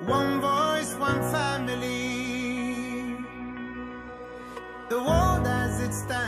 One voice, one family. The world as it stands.